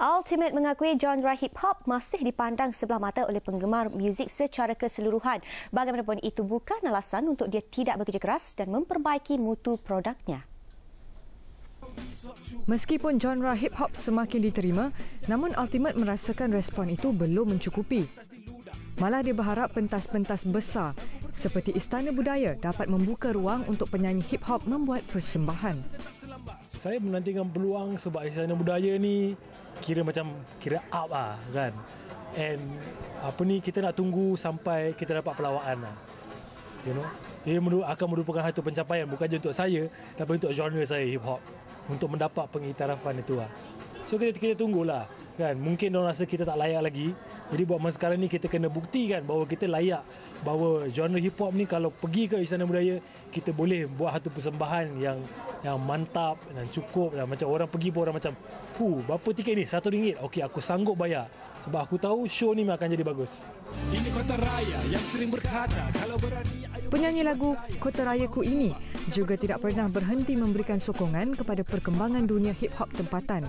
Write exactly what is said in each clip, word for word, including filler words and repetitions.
Ultimate mengakui genre hip-hop masih dipandang sebelah mata oleh penggemar muzik secara keseluruhan. Bagaimanapun itu bukan alasan untuk dia tidak bekerja keras dan memperbaiki mutu produknya. Meskipun genre hip-hop semakin diterima, namun Ultimate merasakan respon itu belum mencukupi. Malah dia berharap pentas-pentas besar seperti Istana Budaya dapat membuka ruang untuk penyanyi hip-hop membuat persembahan. Saya menantikan peluang sebab Istana Budaya ni kira macam kira up lah kan. And apa ni, kita nak tunggu sampai kita dapat pelawaan lah. You know, ia akan merupakan satu pencapaian bukan saja untuk saya tapi untuk genre saya hip-hop, untuk mendapat pengiktirafan itu lah. So kita, kita tunggulah kan. Mungkin orang rasa kita tak layak lagi. Jadi buat masa sekarang ni kita kena buktikan bahawa kita layak, bahawa genre hip hop ni kalau pergi ke Istana Budaya kita boleh buat satu persembahan yang yang mantap dan cukup, dan macam orang pergi pun orang macam, "Hu, berapa tiket ni? Satu ringgit. Okey, aku sanggup bayar sebab aku tahu show ni akan jadi bagus." Ini Kota Raya yang sering berkata kalau berani ayo. Penyanyi lagu Kota Rayaku ini juga tidak pernah berhenti memberikan sokongan kepada perkembangan dunia hip hop tempatan.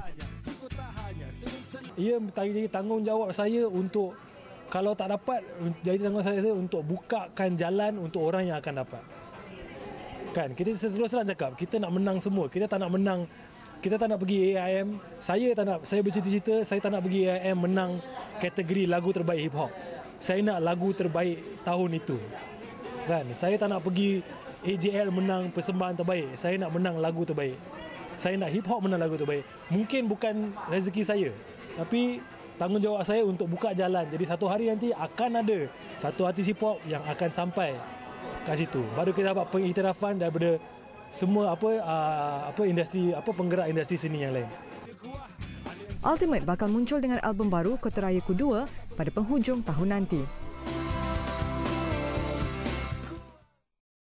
Ia jadi tanggungjawab saya untuk, kalau tak dapat, jadi tanggungjawab saya untuk bukakan jalan untuk orang yang akan dapat. Kan, kita terus terang cakap, kita nak menang semua. Kita tak nak menang, kita tak nak pergi A I M. Saya tak nak, saya bercita-cita, saya tak nak pergi A I M menang kategori lagu terbaik hip hop. Saya nak lagu terbaik tahun itu. Kan, saya tak nak pergi A J L menang persembahan terbaik. Saya nak menang lagu terbaik. Saya nak hip hop menang lagu terbaik. Mungkin bukan rezeki saya, tapi tanggungjawab saya untuk buka jalan. Jadi satu hari nanti akan ada satu artis hip hop yang akan sampai kat situ. Baru kita dapat pengiktirafan daripada semua apa uh, apa industri, apa penggerak industri seni yang lain. Ultimate bakal muncul dengan album baru Kota Rayaku dua pada penghujung tahun nanti.